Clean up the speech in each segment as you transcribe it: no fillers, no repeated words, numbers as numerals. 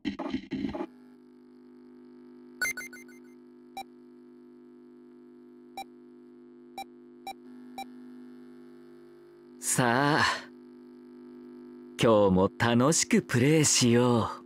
さあ、今日も楽しくプレイしよう。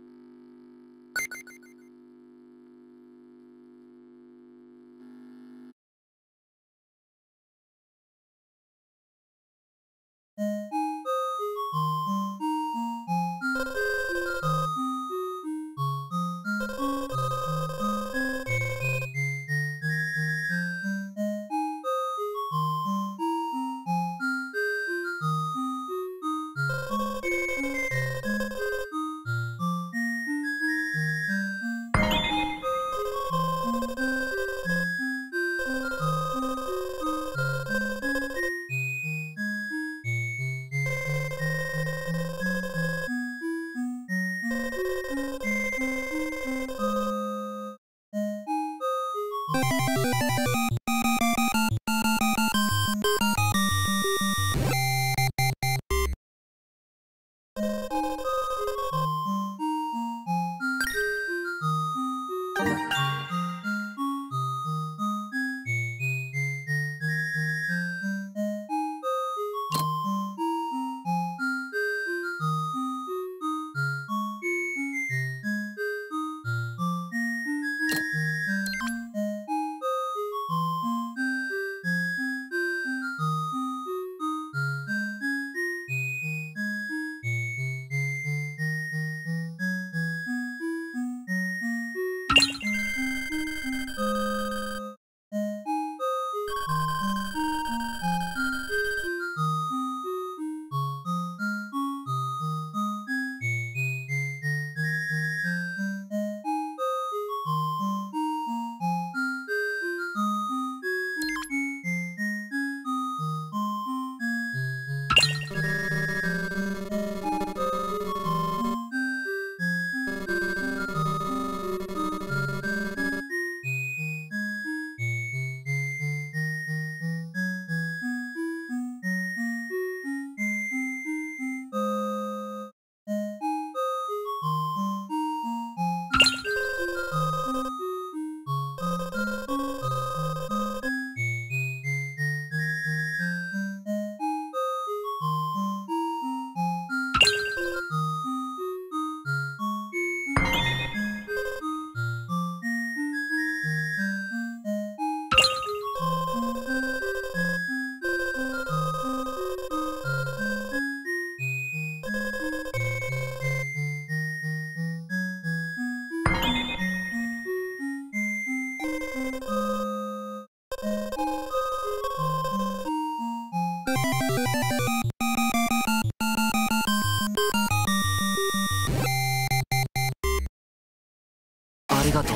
ありがとう。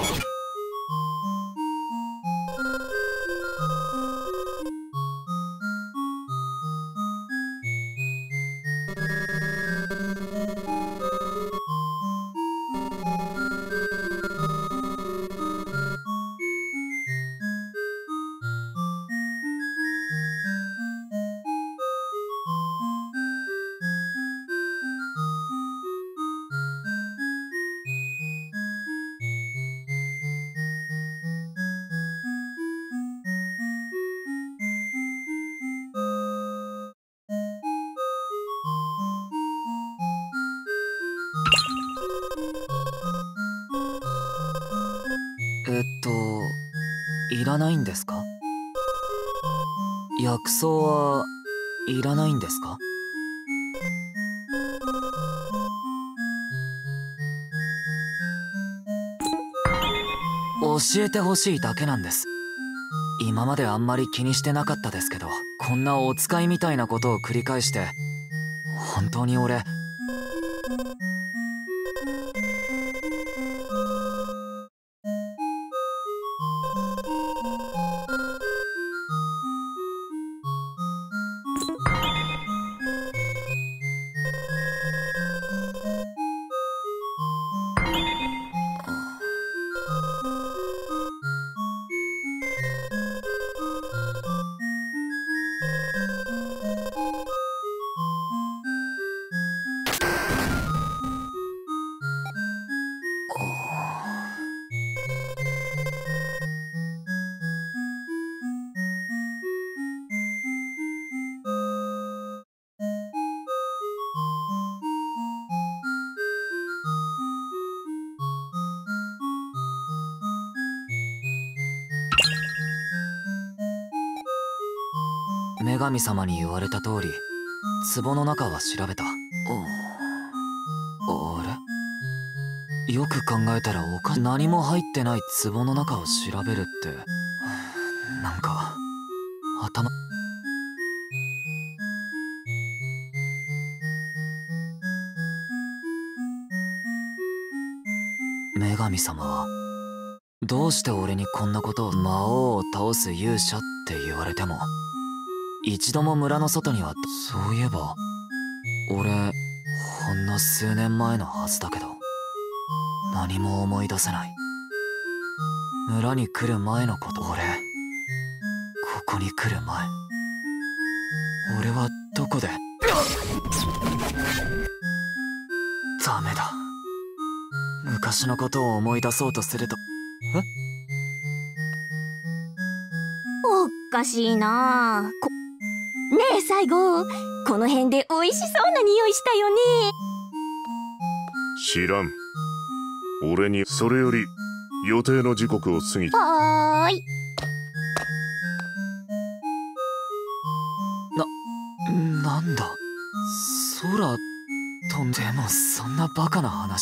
いらないんですか？薬草はいらないんですか？教えてほしいだけなんです。今まであんまり気にしてなかったですけど、こんなお使いみたいなことを繰り返して本当に俺。 女神様に言われた通り壺の中は調べた。あれ、よく考えたら何も入ってない壺の中を調べるってなんか頭。女神様はどうして俺にこんなことを。魔王を倒す勇者って言われても一度も村の外には。そういえば俺ほんの数年前のはずだけど何も思い出せない。村に来る前のこと。俺ここに来る前俺はどこで。ダメだ。昔のことを思い出そうとすると。 おかしいなあ。ねえ最後、この辺で美味しそうな匂いしたよね。 知らん。俺にそれより予定の時刻を過ぎた。 はーい。 なんだ空飛んでもそんなバカな話。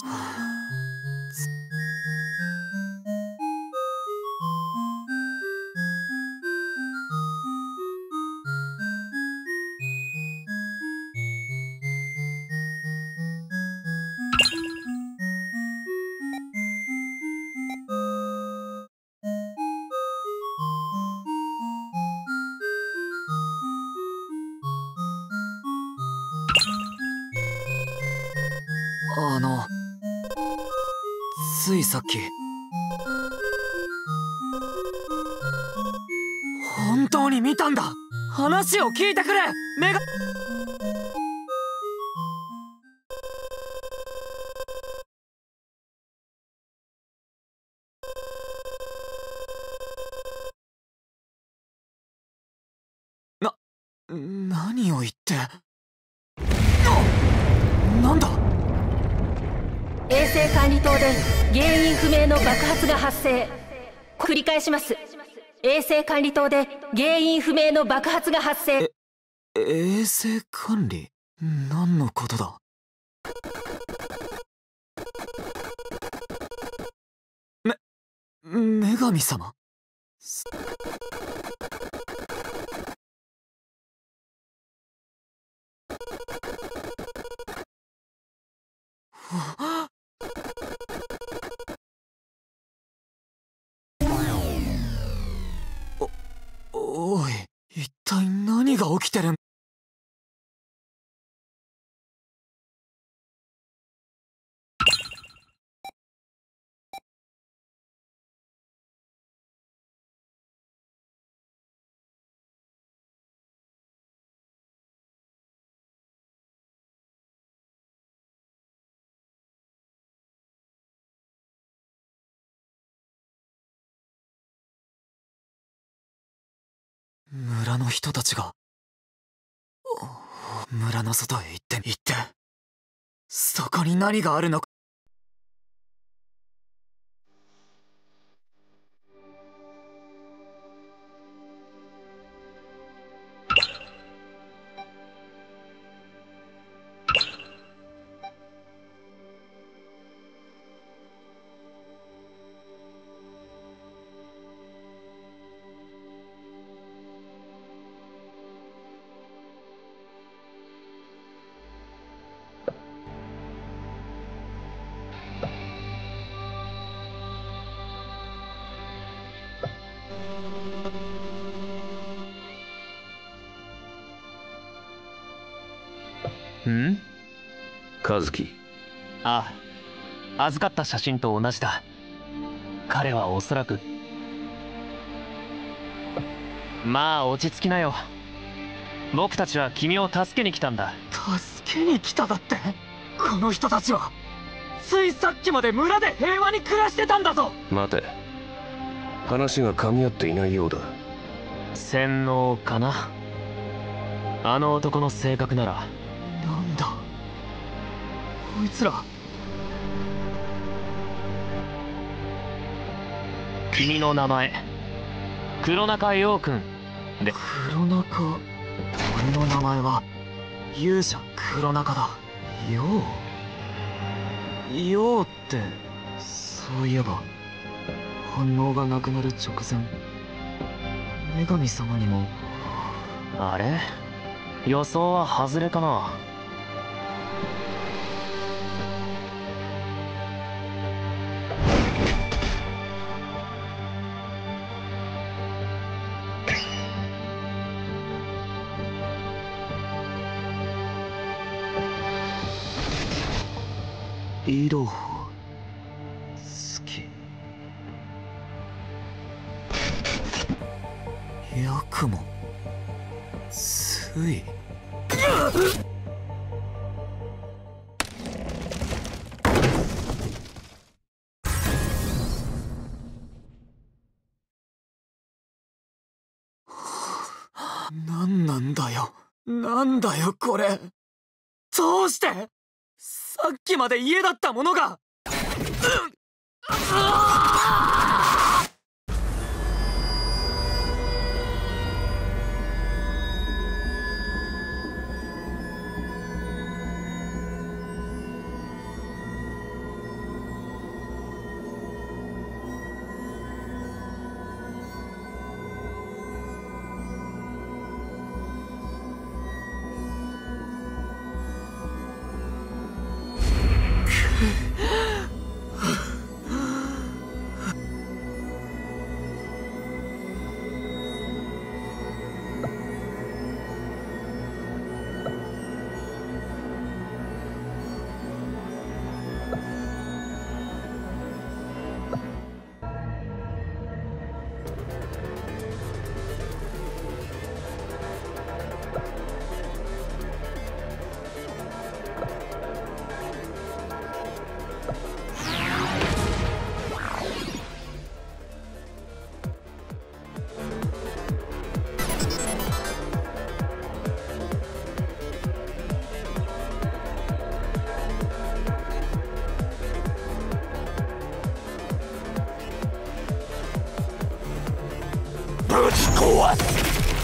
ついさっき本当に見たんだ。話を聞いてくれ。何を言って。なんだ。 衛生管理棟で原因不明の爆発が発生。繰り返します。衛生管理棟で原因不明の爆発が発生。 衛生管理？何のことだ。女神様？おい、一体何が起きてるん。村の人たちが村の外へ行ってそこに何があるのか。 ん？和樹。ああ、預かった写真と同じだ。彼はおそらく。まあ落ち着きなよ。僕たちは君を助けに来たんだ。 助けに来ただって。この人たちはついさっきまで村で平和に暮らしてたんだぞ。 待て、話が噛み合っていないようだ。 洗脳かな。あの男の性格なら。 なんだこいつら。 君の名前黒中陽君で。 黒中君の名前は勇者黒中だ。ようってそういえば反応がなくなる直前女神様にも。 あれ、予想は外れかな。 イロハ好き。ヤクモスイ。なんなんだよ、なんだよこれ。どうしてさっきまで家だったものが。 ぶち壊す。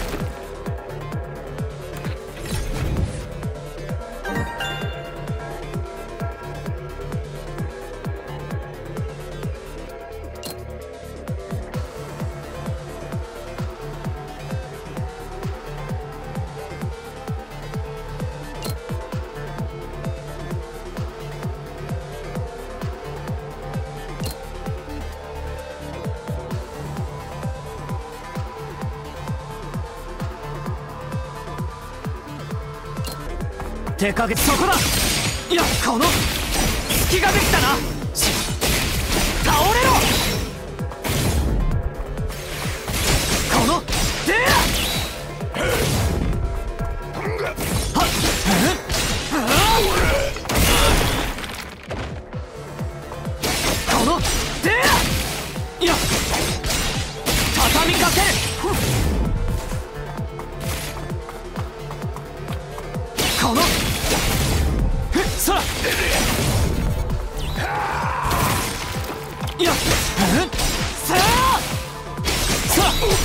手加減そこだ。いや、この隙ができたな。倒れろ。このではっこのでいや畳みかける。このさあいやさあさ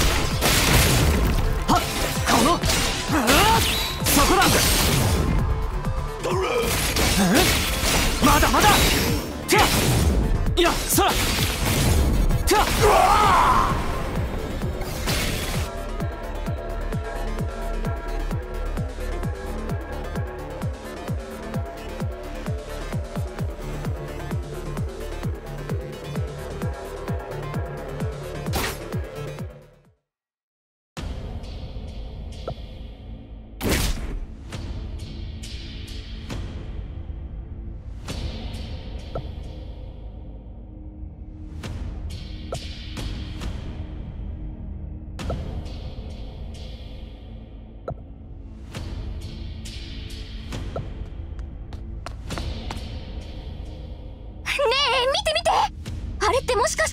あはっこのそこだ。まだまだていやさあてあれってもしかして。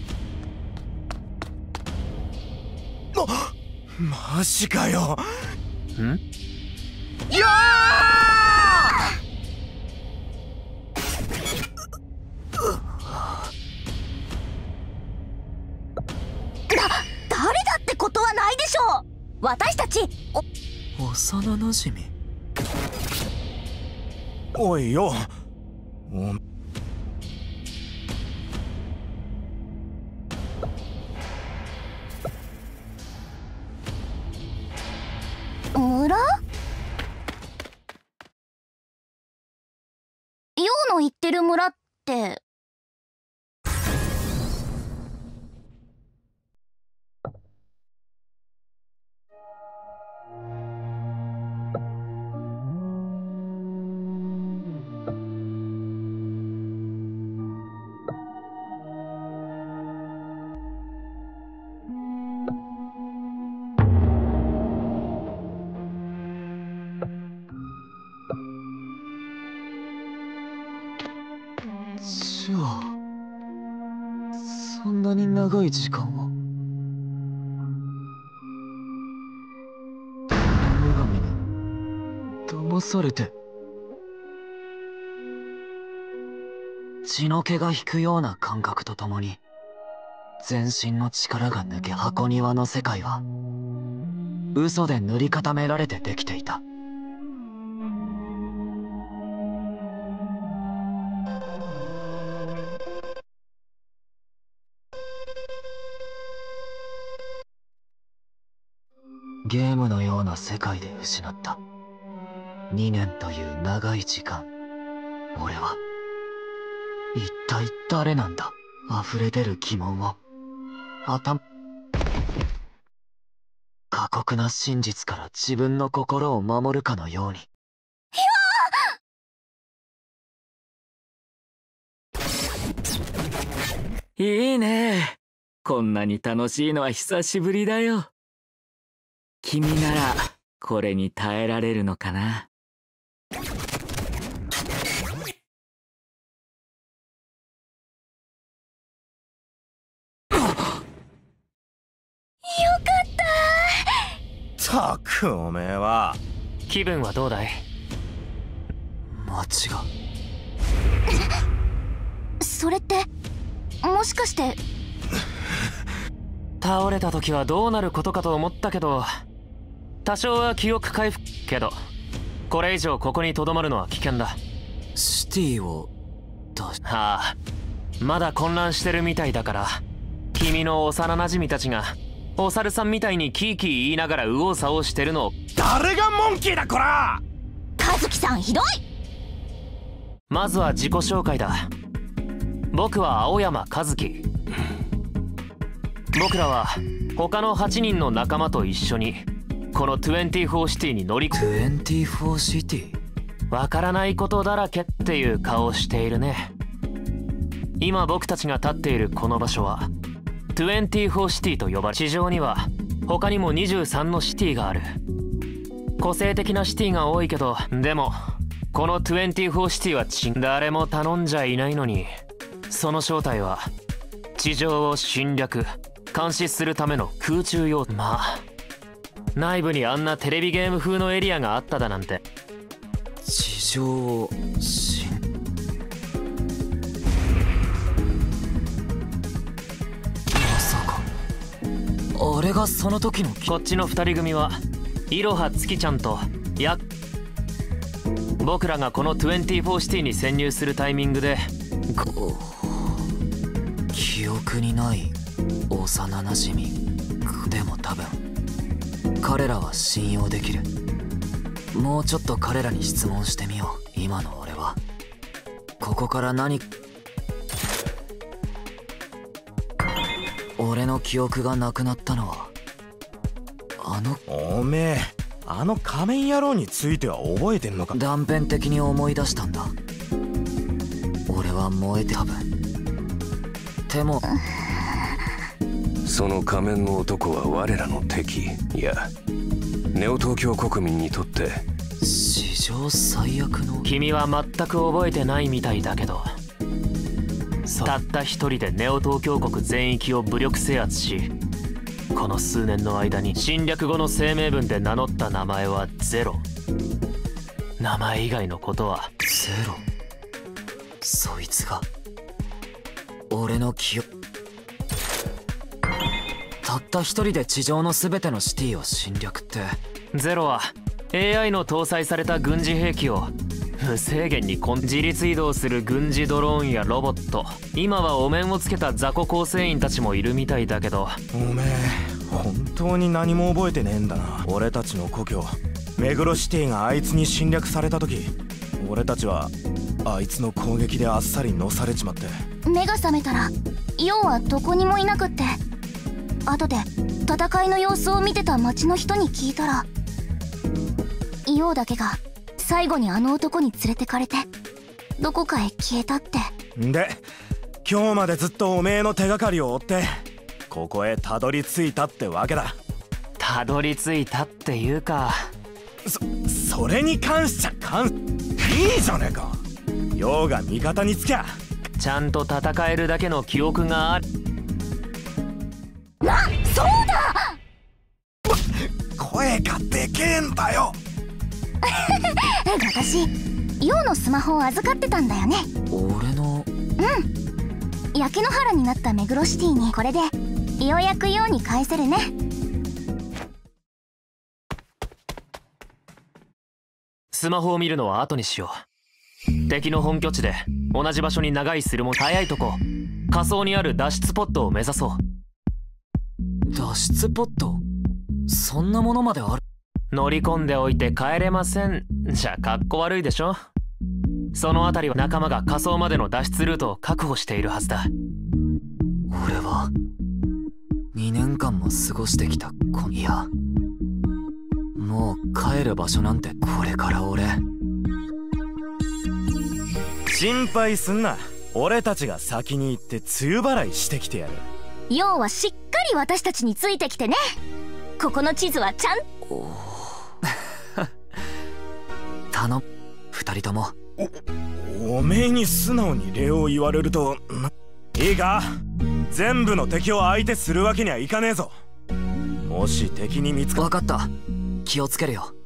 マジかよ。 ん？ や誰だってことはないでしょう。私たち幼なじみ。 おいよ。 村？陽の言ってる村って。 じゃあそんなに長い時間を女神に騙されて、血の気が引くような感覚とともに全身の力が抜け、箱庭の世界は嘘で塗り固められてできていた。ゲームのような世界で失った2年という長い時間。俺は一体誰なんだ。溢れ出る疑問を過酷な真実から自分の心を守るかのように。 いいね。こんなに楽しいのは久しぶりだよ。君ならこれに耐えられるのかな。 ったくおめえは。 気分はどうだい？ 街が。 それってもしかして。 倒れた時はどうなることかと思ったけど、多少は記憶回復けど、これ以上ここに留まるのは危険だ。 シティをああ、まだ混乱してるみたいだから、君の幼馴染たちがお猿さんみたいにキーキー言いながら右往左往してるのを。 誰がモンキーだこら。 和樹さんひどい。 まずは自己紹介だ。僕は青山和樹。僕らは他の8人の仲間と一緒にこの24シティに乗り 24シティ？ わからないことだらけっていう顔をしているね。今僕たちが立っているこの場所は24シティと呼ばれ、地上には他にも23のシティがある。個性的なシティが多いけど、でもこの24シティは誰も頼んじゃいないのに、その正体は地上を侵略監視するための空中用。まあ内部にあんなテレビゲーム風のエリアがあっただなんて。 地上をまさかあれがその時の。 こっちの2人組はいろは月ちゃんと僕らがこの24シティに潜入するタイミングで。 記憶にない幼なじみ。でも多分彼らは信用できる。もうちょっと彼らに質問してみよう。今の俺はここから俺の記憶がなくなったのはおめえあの仮面野郎については覚えてんのか。 断片的に思い出したんだ。俺は燃えて多分。でもその仮面の男は我らの敵。いやネオ東京国民にとって史上最悪の。 君は全く覚えてないみたいだけど、たった一人でネオ東京国全域を武力制圧し、この数年の間に侵略後の声明文で名乗った名前はゼロ。名前以外のことはゼロ。そいつが俺の記憶。たった一人で地上の全てのシティを侵略って。 ゼロは AI の搭載された軍事兵器を無制限に自立移動する軍事ドローンやロボット、今はお面をつけた雑魚構成員たちもいるみたいだけど。 おめえ本当に何も覚えてねえんだな。俺たちの故郷目黒シティがあいつに侵略された時、俺たちはあいつの攻撃であっさりのされちまって。 目が覚めたらイオはどこにもいなくって、後で戦いの様子を見てた町の人に聞いたら、イオだけが最後にあの男に連れてかれてどこかへ消えたって。 で今日までずっとおめえの手がかりを追ってここへたどり着いたってわけだ。 たどり着いたっていうか、 それに関しちゃいいじゃねえか。陽が味方につきゃちゃんと戦えるだけの記憶がある。 そうだ声がでけえんだよ私イオのスマホを預かってたんだよね。 俺の？ 焼け野原になった目黒シティにこれでようやくイオに返せるね。 スマホを見るのは後にしよう。敵の本拠地で同じ場所に長居するも早いとこ仮想にある脱出ポットを目指そう。 脱出ポット？そんなものまである？ 乗り込んでおいて帰れませんじゃかっこ悪いでしょ。その辺りは仲間が仮想までの脱出ルートを確保しているはずだ。 俺は2年間も過ごしてきたいや、もう帰る場所なんてこれから俺。 心配すんな、俺たちが先に行って梅雨払いしてきてやる。 イオはしっかり私たちについてきてね。ここの地図はちゃん頼む、2人とも。 おめえに素直に礼を言われるといいか、全部の敵を相手するわけにはいかねえぞ。もし敵に見つか分かった、気をつけるよ。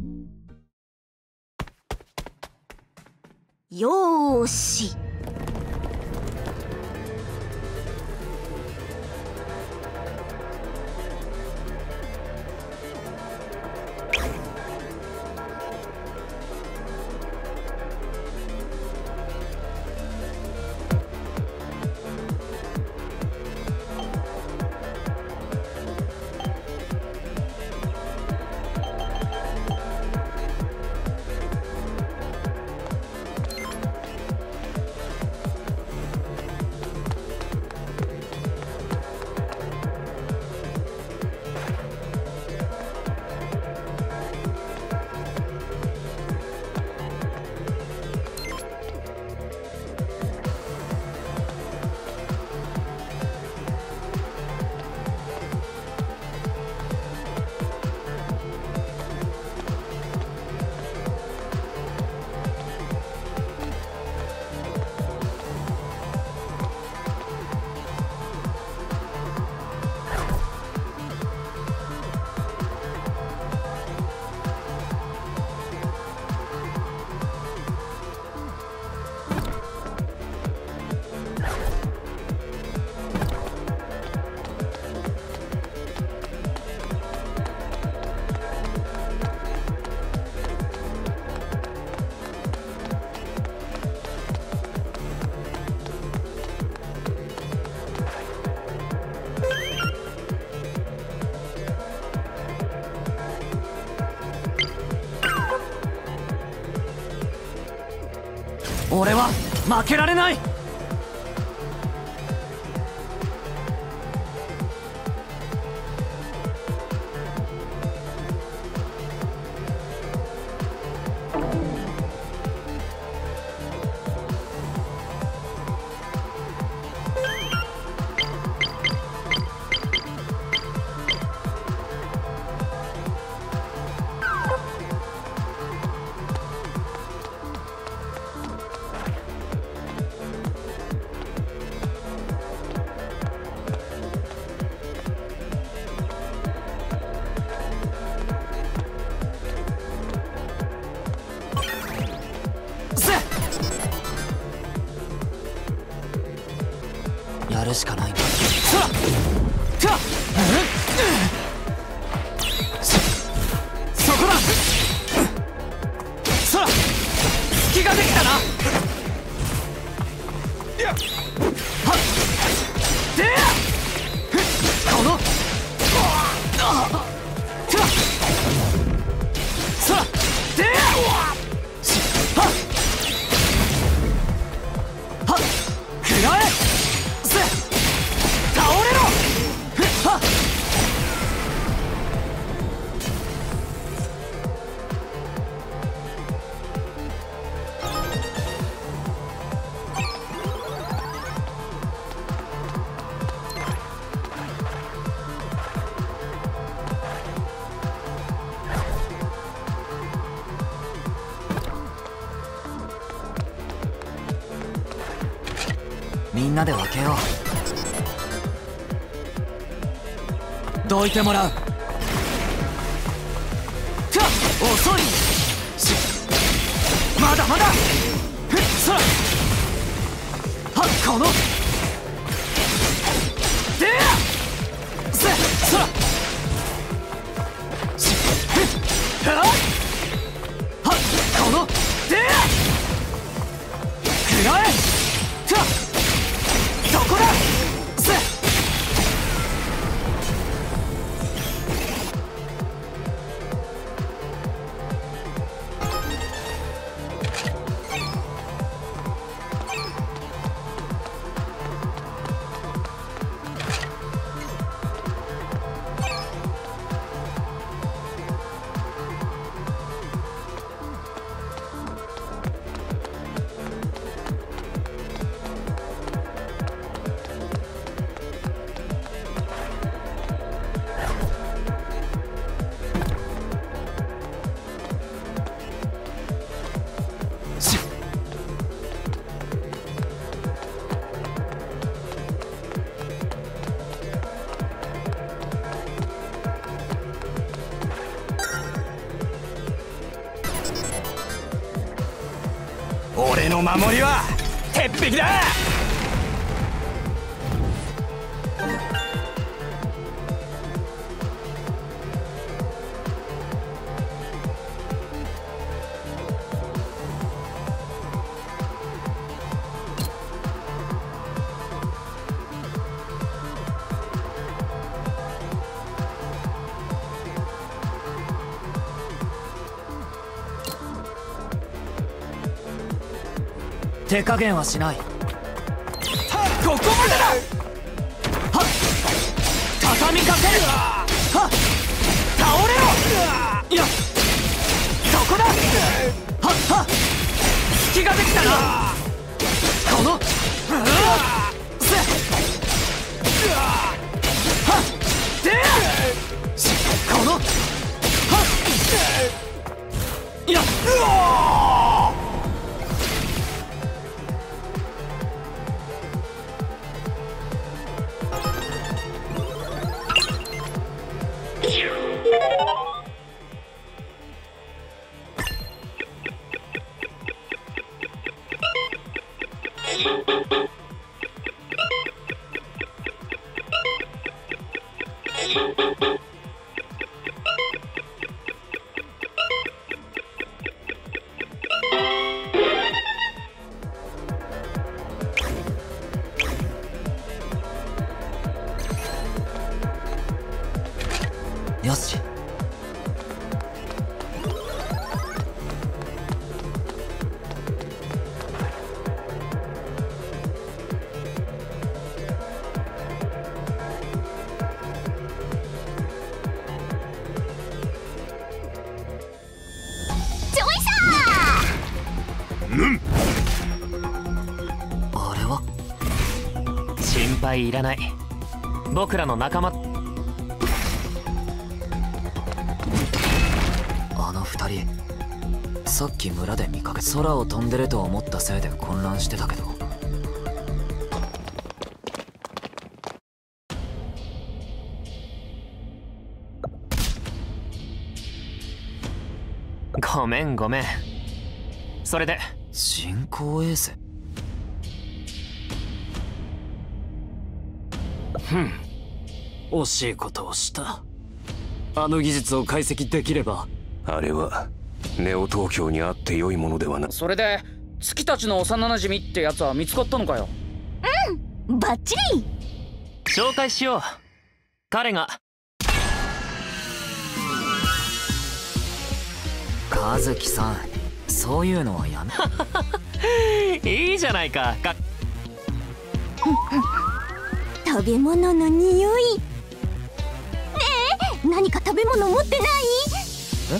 よーし。 俺は負けられない。やるしかないんだ。そこだ。 なで分けよう。どいてもらう。遅い。まだまだ。そらこのでやそらこのでや食らえ。どこだ。 俺の守りは鉄壁だ。 手加減はしない。ここまでだ。 はっ畳みかける。はっ倒れろ。いやそこだ。はっはっ隙ができたな。このせはっでこのはっいやよし。あれは心配いらない。僕らの仲間。 あの二人さっき村で見かけ、空を飛んでると思ったせいで混乱してたけど。 ごめんごめん。それで人工衛星。 惜しいことをした。あの技術を解析できれば。 あれはネオ東京にあって良いものではな。 それで月たちの幼なじみってやつは見つかったのかよ。 バッチリ。 紹介しよう。彼が和樹さん、そういうのはやめいいじゃないか。 食べ物の匂い。ねえ、何か食べ物持ってない？ え？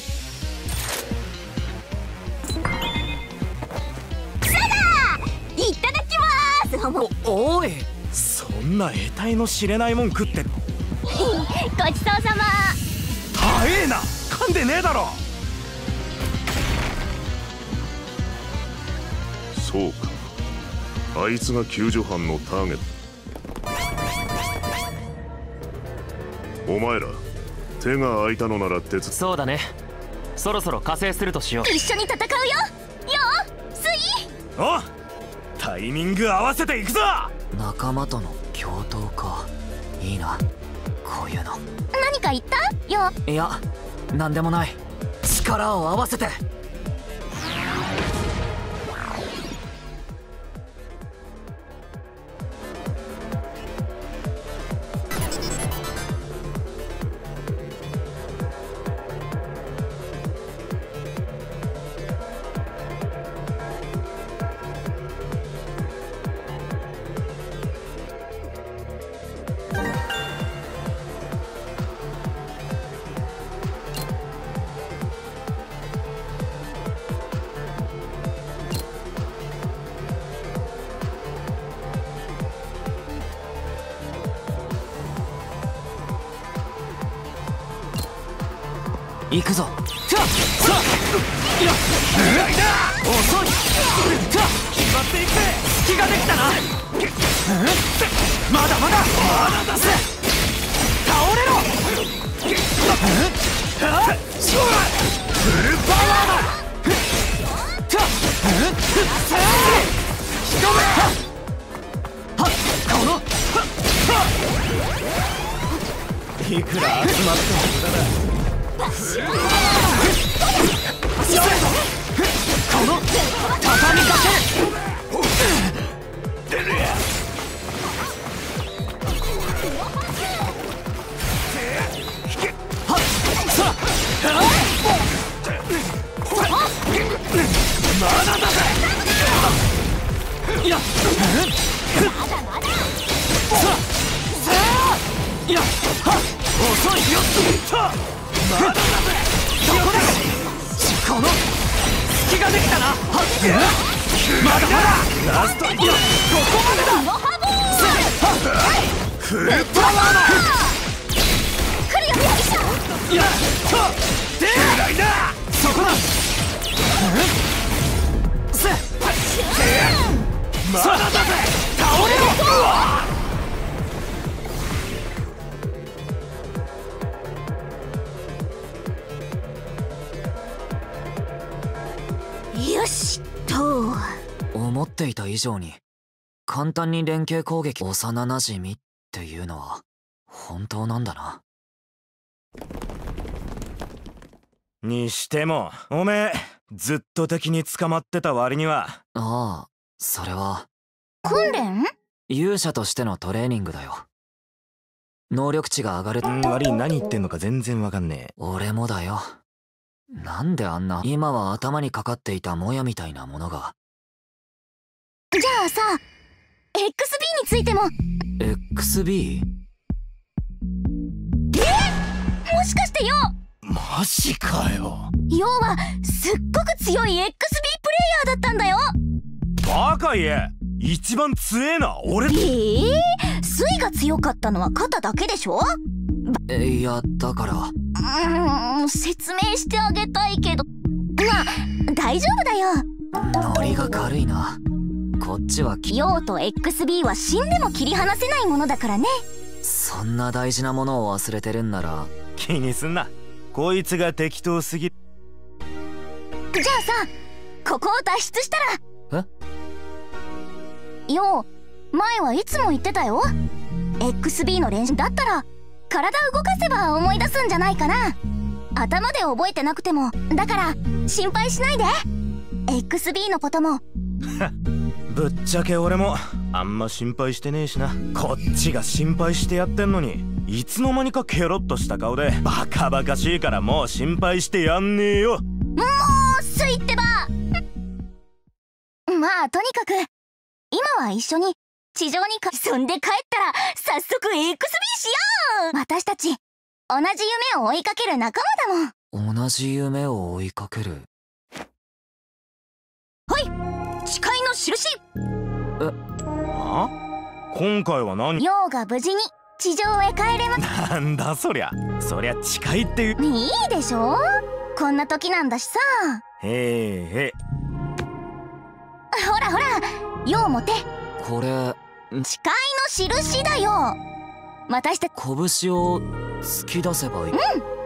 さだ！いただきます。 おい、そんな得体の知れないもん食ってごちそうさま。 早えな。噛んでねえだろ。 そうか、 あいつが救助班のターゲット。お前ら手が空いたのなら手伝そうだね。そろそろ加勢するとしよう。 一緒に戦うよ。ようスイ。 お、タイミング合わせていくぞ。 仲間との共闘か。いいな、こういうの。 何か言ったよ。 いや、なんでもない。力を合わせて。行くぞ。遅い。決まっていくぜ。隙ができたな。まだまだ出せ。倒れろ。フルパワーだ。仕留め。このいくら集まっても無駄だ。この畳みかける。まだだぜ。いや、いや、遅いよ。まだだぜ。そこでこの隙ができたな。まだまだラスト。いや、ここまでだ。フルパワーだ。 来るよ、勇者。 いや、でらいな。そこだ。まだだぜ。倒れろ。 よしと。 思っていた以上に簡単に連携攻撃。幼なじみっていうのは本当なんだな。 にしてもおめえずっと敵に捕まってた割には。 ああ、それは訓練？ 勇者としてのトレーニングだよ。能力値が上がる。 悪い、何言ってんのか全然わかんねえ。 俺もだよ。なんであんな今は頭にかかっていたモヤみたいなものが。 じゃあさ、 XB についても。 XB？ もしかしてよ。 マジかよ。 要はすっごく強い XB プレイヤーだったんだよ。 バカ言え。一番強えな俺。 スイが強かったのは肩だけでしょ。 いや、だから説明してあげたいけど、まあ大丈夫だよ。 ノリが軽いな。こっちはヨウと XB は死んでも切り離せないものだからね。 そんな大事なものを忘れてるんなら気にすんな。こいつが適当すぎ。 じゃあさ、ここを脱出したら。ヨウ、前はいつも言ってたよ。 XB の練習だったら体動かせば思い出すんじゃないかな。頭で覚えてなくても。だから心配しないで。 XB のことも。 ぶっちゃけ俺もあんま心配してねえしな。こっちが心配してやってんのにいつの間にかケロッとした顔でバカバカしいからもう心配してやんねえよ。 もうスイってば。まあとにかく今は一緒に地上にそんで帰ったら早速 XB しよう。私たち同じ夢を追いかける仲間だもん。 同じ夢を追いかける。 はい、誓いの印。 あ？今回は何？ ヨウが無事に地上へ帰れま。 なんだそりゃ。そりゃ誓いっていう。 いいでしょ、こんな時なんだしさ。 へえ。 ほらほら、ヨウも手これ誓いの印だよ。私たち拳を突き出せばいい。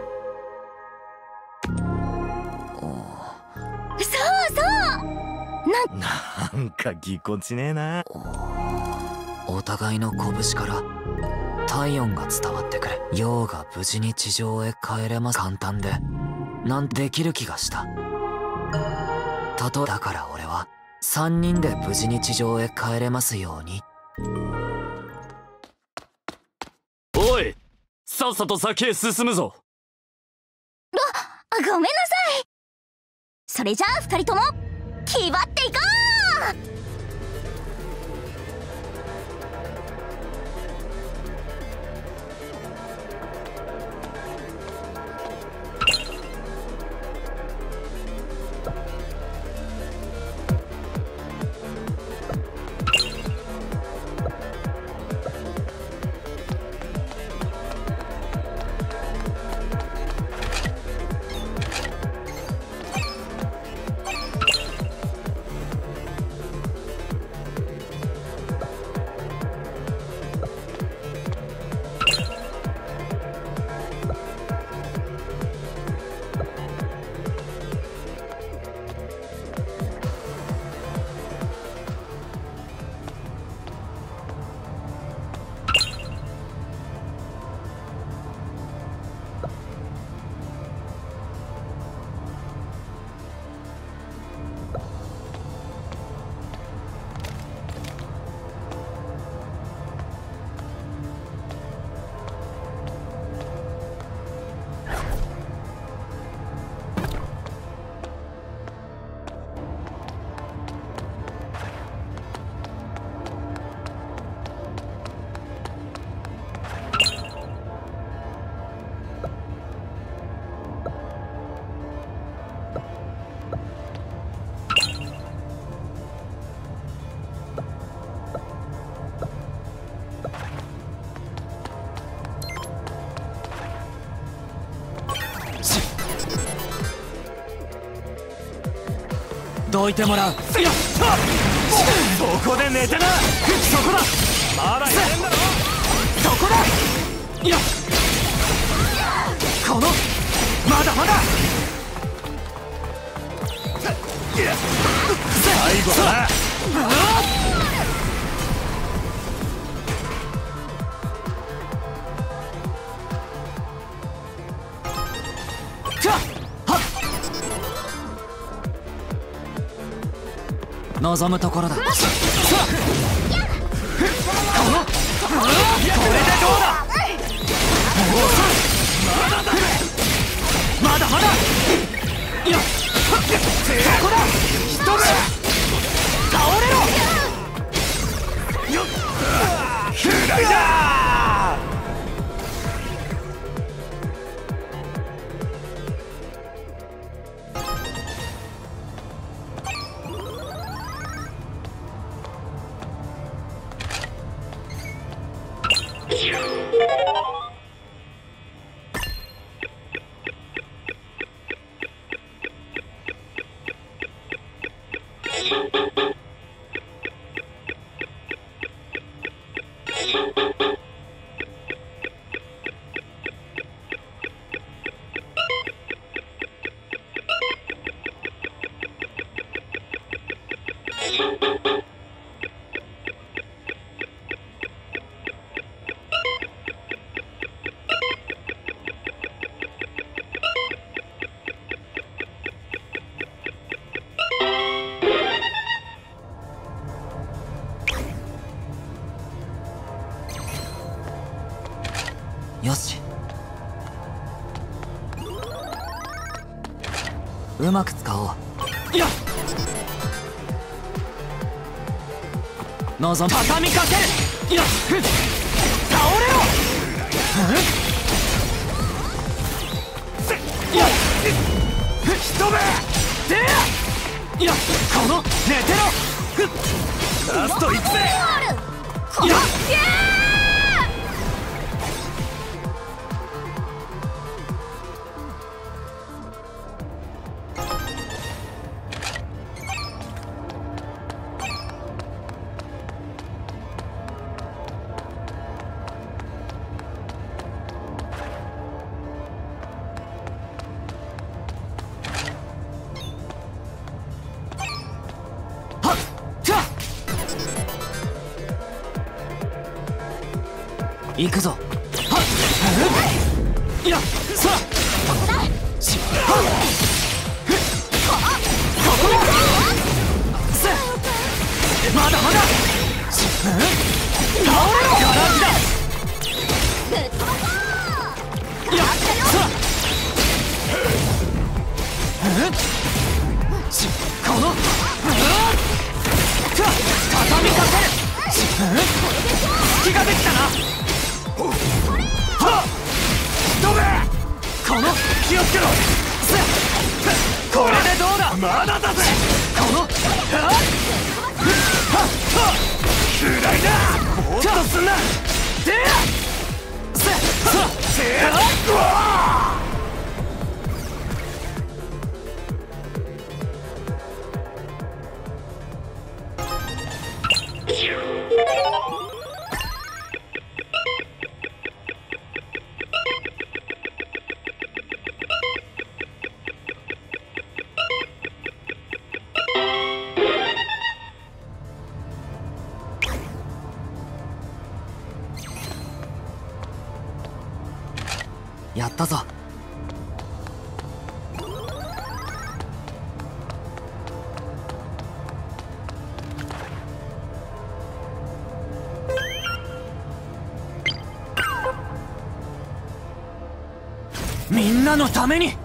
そうそう。 なんかぎこちねえな。 お互いの拳から体温が伝わってくる。陽が無事に地上へ帰れます。簡単でなんできる気がした。だから俺は3人で無事に地上へ帰れますように。 おい、さっさと先へ進むぞ。 ごめんなさい。それじゃあ2人とも気張っていこう。 どいてもらう。そこで寝てな。そこだ。まだいけんだろ。そこだ。いや、このまだまだ最後だな。 望むところだ。これでどうだ。まだまだ。いや、そこだ。一目倒れろ。よっ、フライだ。 よし、うまく使おう。 いや、 望む。 畳みかける。いや、倒れろ。いや、一目でや。いや、この寝てろ。ラストいくぜ。いや、 行くぞ。はっ、いや、さあ、しはっ、ここだ。せまだまだ。倒れろ。ガラ空きだ。いや、さあ、この畳みかける。隙ができたな。はっ、飛べ。この気をつけろ。これでどうだ。まだだぜ。このはっ暗いな。もっとすんな。でやさあやったぞ。みんなのために。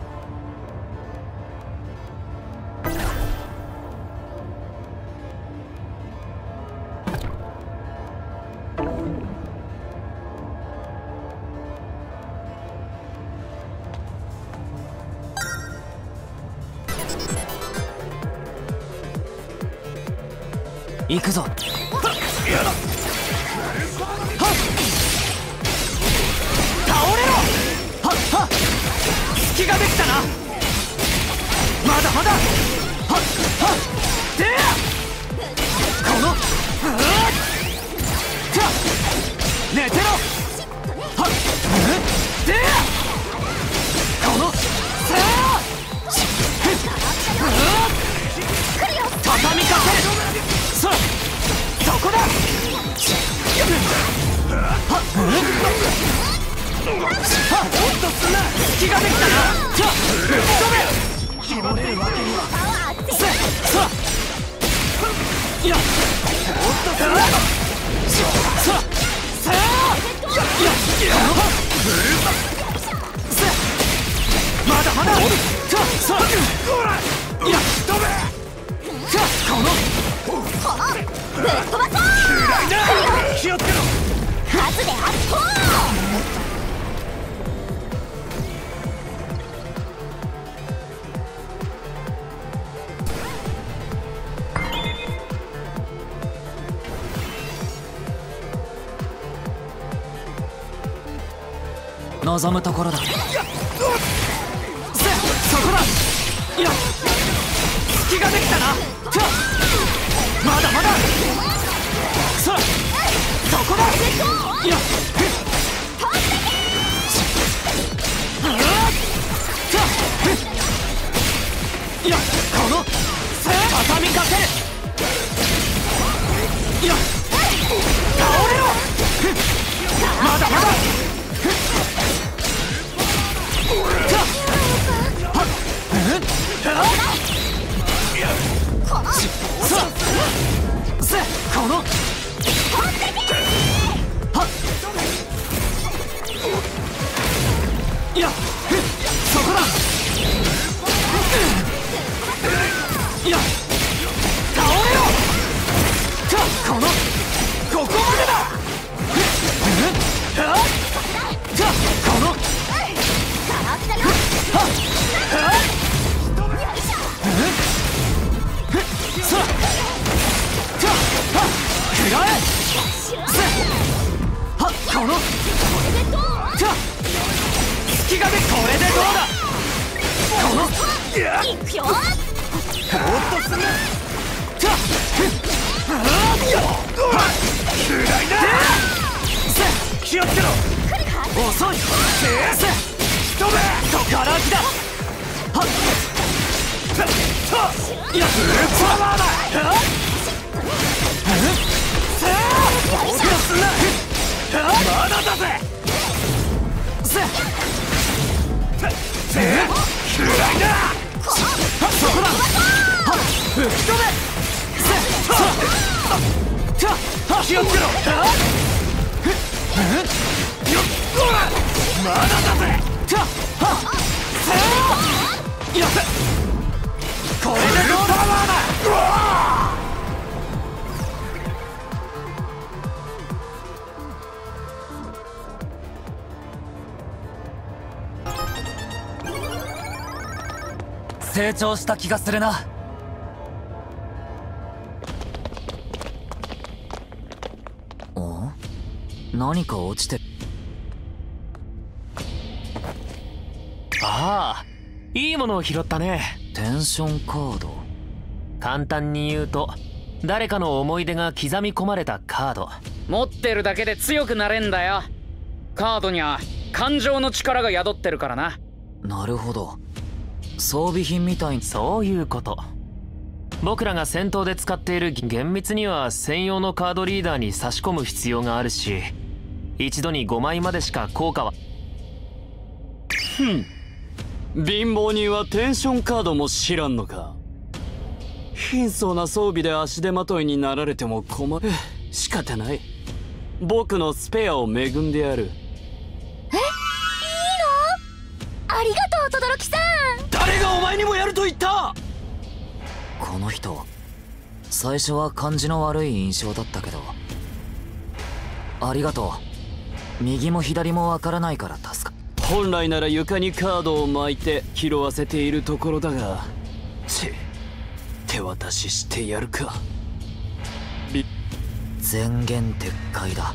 行くぞ。はっ、倒れろ。はっはっ、隙ができたな。まだまだ。はっはっ、でやこの寝てろ。はっでやこの畳みかける。さあそこだ。はっおっとすんな。隙ができたな。じゃあぶっ飛べ。絞れるわけには。さあいやおっとすんな。さあさあいやまだまだ。さあいや飛べ。さあこのぶっ飛ばそう。気をつけろ。数で圧倒。望むところだ。そこだ。いや隙ができたな。まだまだ。さあそこだ。いやいやこの畳みかける。いや倒れろ。まだまだ。このはっいやそこだ。いや倒れろ。このここまでだ。このさあ食らえ。はっこの隙がでこれでどうだ。このいくよ。おっとすんな。暗いな。気をつけろ。遅い。飛べ。ガラ空きだ。はっいやブーパワーだ。さあおっとすんな。まだだぜ。 暗いな。そこだ。吹き飛べ。気をつけろ。まだだぜ。これでどうだ。 成長した気がするな。お？何か落ちて。 ああ、いいものを拾ったね。 テンションカード。 簡単に言うと誰かの思い出が刻み込まれたカード。 持ってるだけで強くなれんだよ。カードには感情の力が宿ってるからな。 なるほど、装備品みたいに。 そういうこと。僕らが戦闘で使っている厳密には専用のカードリーダーに差し込む必要があるし、一度に5枚までしか効果は。 貧乏人はテンションカードも知らんのか。貧相な装備で足手まといになられても困る。仕方ない。僕のスペアを恵んでやる。 いいの？ありがとう轟さん。 誰がお前にもやると言った。 この人最初は感じの悪い印象だったけど、ありがとう。右も左もわからないから助か。 本来なら床にカードを巻いて拾わせているところだが、手渡ししてやるか。 前言撤回だ。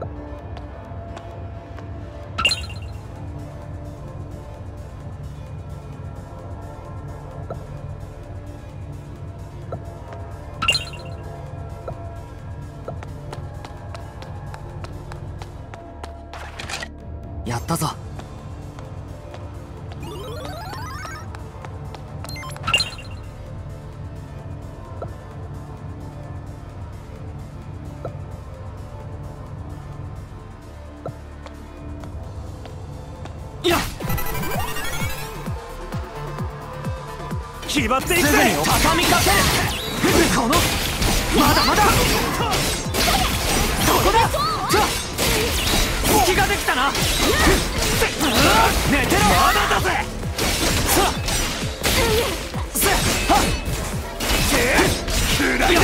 やったぞ。 やっ決まっていくぜ。 畳みかけこのまだまだそこだ。隙ができたな。寝てろ。まだだぜ。くらいだ。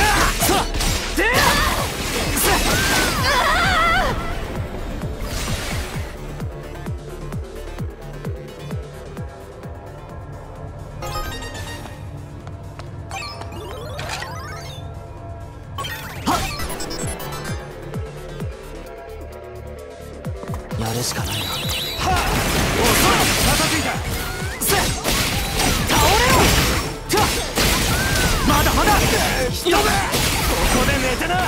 やるしかないな。 まだまだ。やべ。ここで寝てな。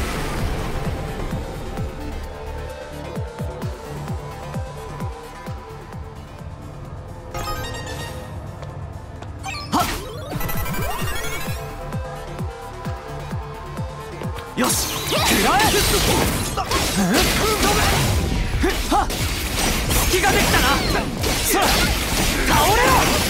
よし。食らえ。隙ができたな。さあ倒れろ。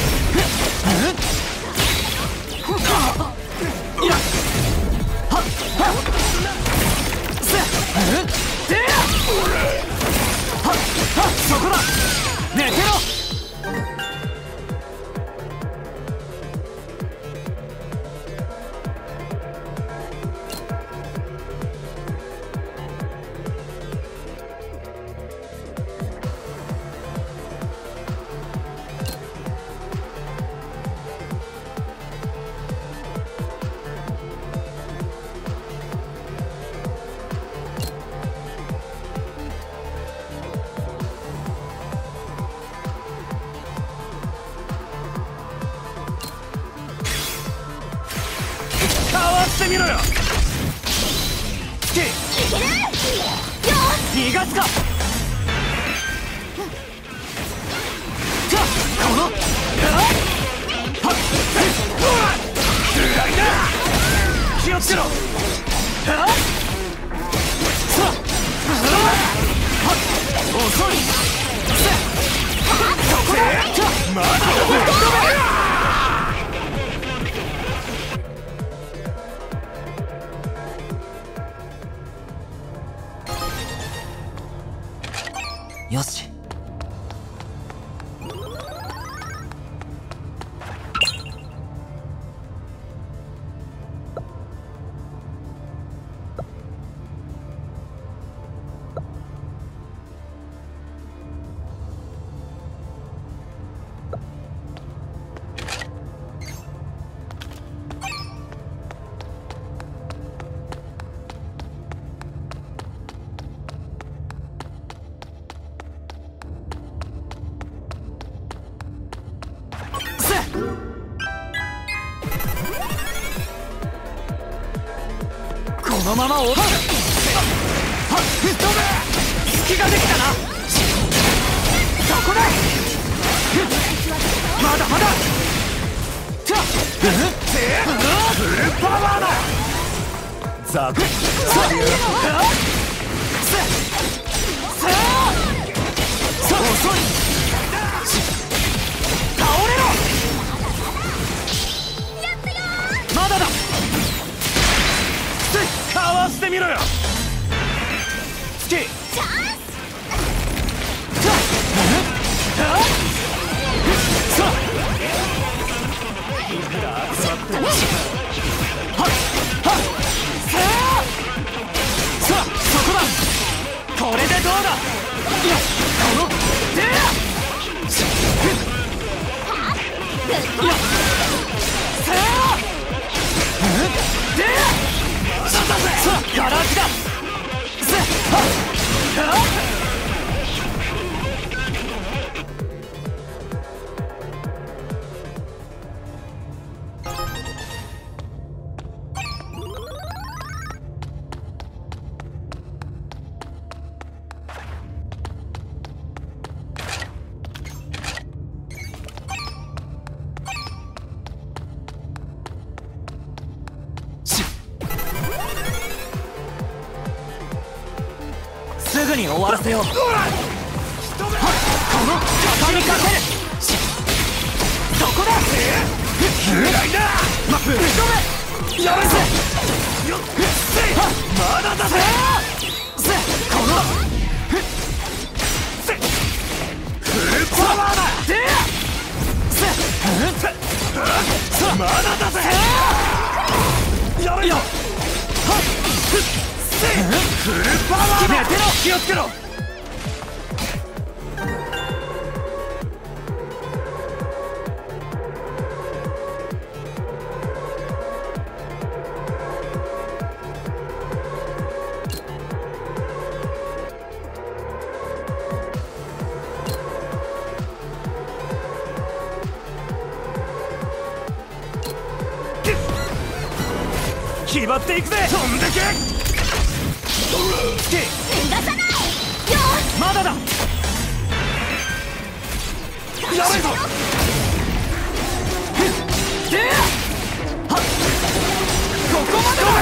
いやはっはっせでやはっはっそこだ。寝てろ。してみろよ。逃がすか。この気をつけろ。遅い。そこだ。まだよし。 このまま落とす。はっ隙ができたな。そこだ。まだまだ。フルパワーだ。 ザク遅い。倒れろ。まだだ。 かわしてみろよ。 つけ。さあそこだ。これでどうだ。いやこのでやいやせあでやさあガラ空きだ。せはっぐに終わらせよう。この畳みかける。そこだ。ぶっ飛べ。やめせ。まだだぜ。このフルパワーだ。まだだぜ。やめよ。フルパワーだ。気をつけろ。決まっていくぜ。飛んでけ。逃がさないよ。まだだ。やめろ。ここまでだ。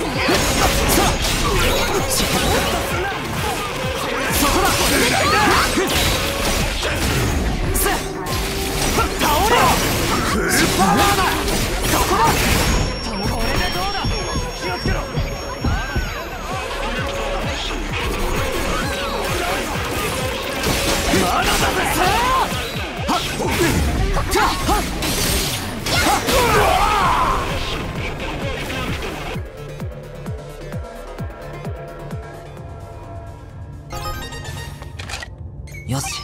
そこだ。倒れろ。フルパワーだ。そこだ。まだだぜ。よし。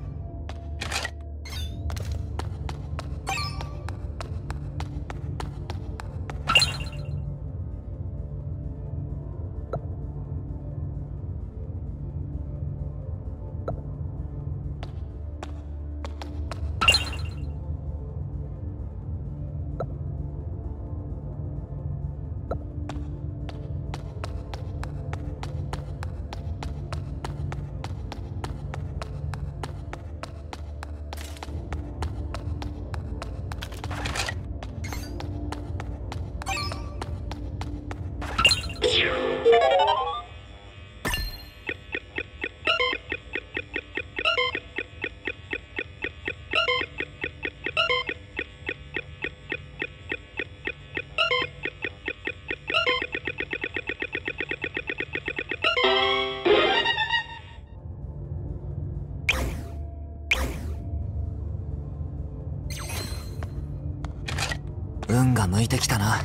運が向いてきたな。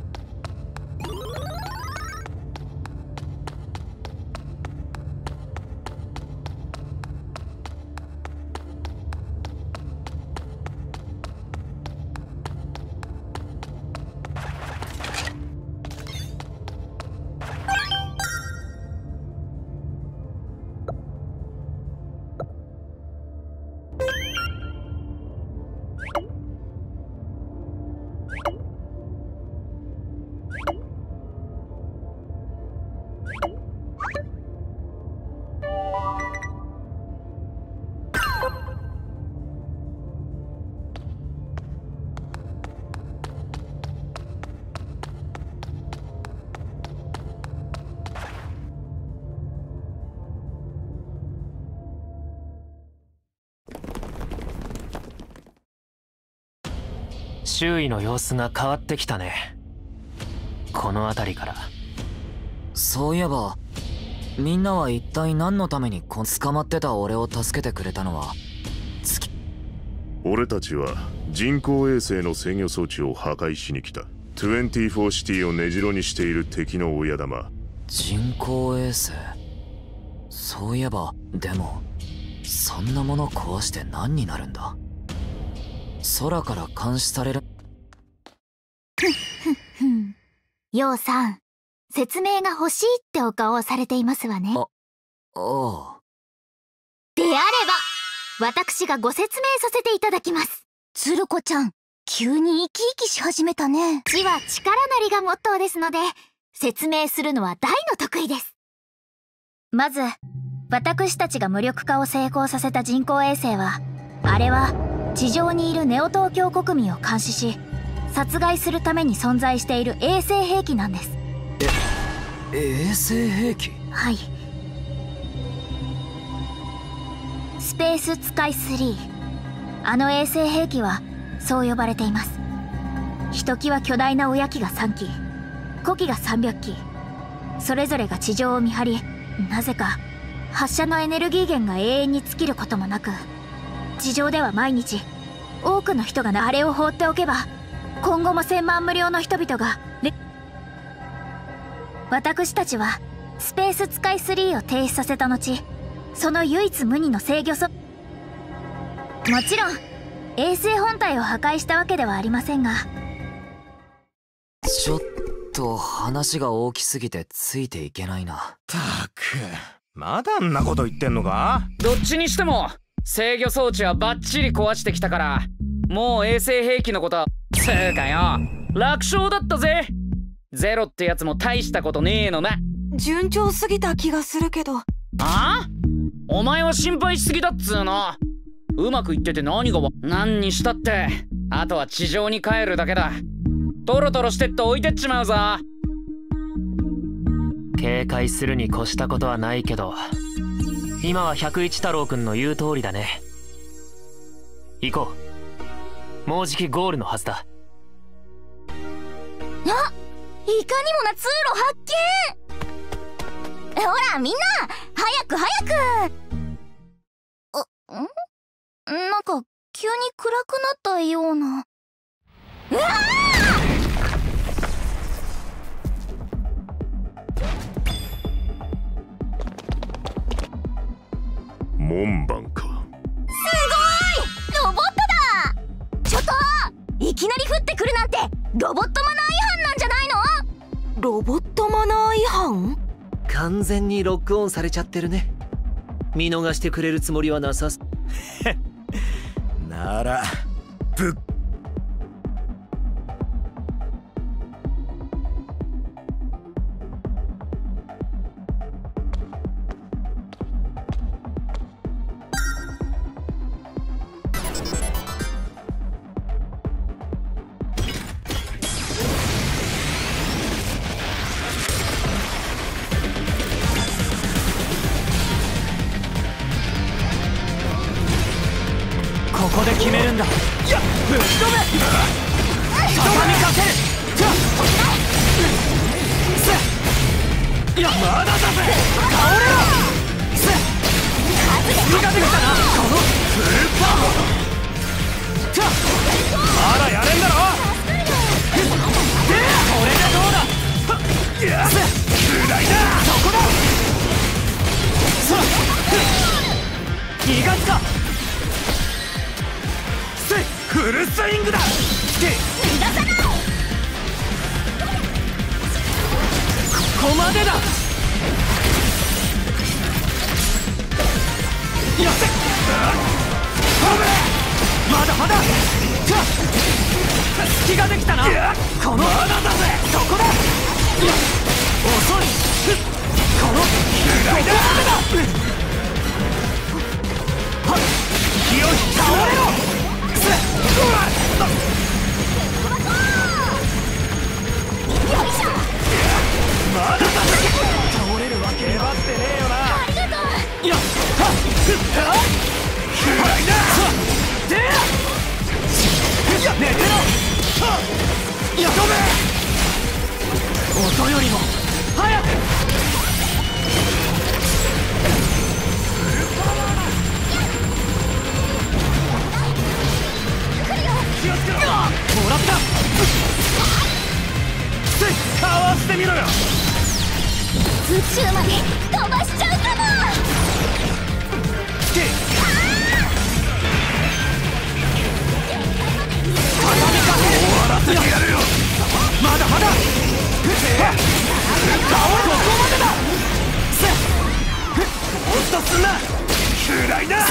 周囲の様子が変わってきたね。この辺りから。 そういえばみんなは一体何のために捕まってた俺を助けてくれたのは俺たちは人工衛星の制御装置を破壊しに来た。24シティを根城にしている敵の親玉。 人工衛星。そういえばでもそんなもの壊して何になるんだ。空から監視される。 ヨウさん、説明が欲しいってお顔をされていますわね。 ああ。 であれば私がご説明させていただきます。鶴子ちゃん、急に生き生きし始めたね。知は力なりがモットーですので、説明するのは大の得意です。まず私たちが無力化を成功させた人工衛星は、あれは地上にいるネオ東京国民を監視し殺害するために存在している衛星兵器なんです。 衛星兵器？ はい。 スペース使い3。あの衛星兵器はそう呼ばれています。ひときわ巨大な親機が3機、子機が300機、それぞれが地上を見張り、なぜか発射のエネルギー源が永遠に尽きることもなく、地上では毎日多くの人があれを放っておけば今後も1000万無料の人々が私たちはスペース使い3を停止させた後、その唯一無二の制御もちろん衛星本体を破壊したわけではありませんが。 ちょっと話が大きすぎてついていけないな。 たく、まだあんなこと言ってんのか？ どっちにしても制御装置はバッチリ壊してきたから、もう衛星兵器のことはつうかよ、楽勝だったぜ。ゼロってやつも大したことねえのな。 順調すぎた気がするけど。 ああ？お前は心配しすぎだっつうの。うまくいってて何が何にしたって、あとは地上に帰るだけだ。トロトロしてって置いてっちまうぞ。 警戒するに越したことはないけど、今は101太郎くんの言う通りだね。行こう。もうじきゴールのはずだ。 あ、いかにもな通路発見。ほらみんな早く早く。なんか急に暗くなったような。うわ門番か。 すごい！ロボットだ！ちょっといきなり降ってくるなんてロボットマナー違反なんじゃないの？ ロボットマナー違反？ 完全にロックオンされちゃってるね。見逃してくれるつもりはなさすならぶっここで決めるんだ。ぶっ飛べ！畳みかける！いや、まだだぜ！倒れろ！次が出てきたな！このスーパー！まだやれんだろ！これでどうだ！フライだ！そこだ！逃がすか！フルスイングだ！逃がさない！ここまでだ！やせ！まだまだ！隙ができたな！このまだだぜ！そこだ！遅い！このフライだ！気を倒れろ！まだだぜ！倒れるわけ粘ってねえよな。 ありがとう。 やっはっフライだ！でや寝てろ！やっ飛べ！音よりも早く！もらった！かわしてみろよ！ 宇宙まで飛ばしちゃうかも！ 終わらせてやるよ！まだまだ！ここまでだ！もう一つすんな！フライだ！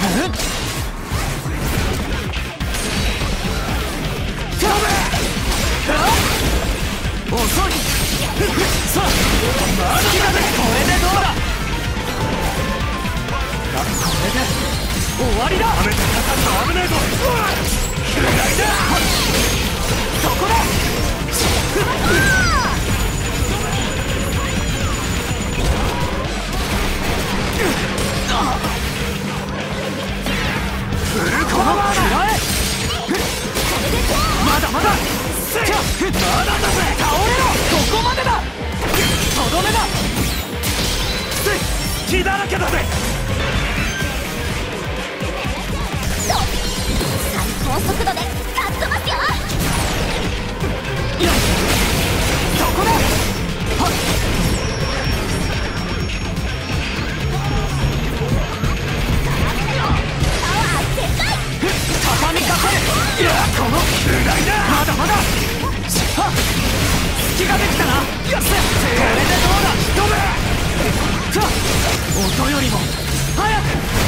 遅い！さあまだだ！これでどうだ！これで終わりだ！はめてかかった危ねえぞ！フライだ！そこだ！ 倒れろ。ここまでだ。とどめだ。血だらけだぜ。 最高速度でかっ飛ばすよ。 よっ、そこだ。はっ、畳みかかれ。いや、このうがいだ。まだまだ。隙ができたな。よっしゃ、これでどうだ。飛べ。音よりも早く。